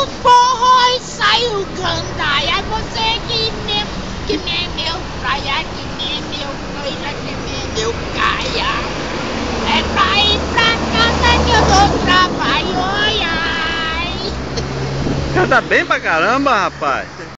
no forró e saiu gandaia. Você que nem meu praia, que nem meu coisa, que nem meu caia. É pra ir pra casa que eu dou trabalho, ai, ai. Canta bem pra caramba, rapaz.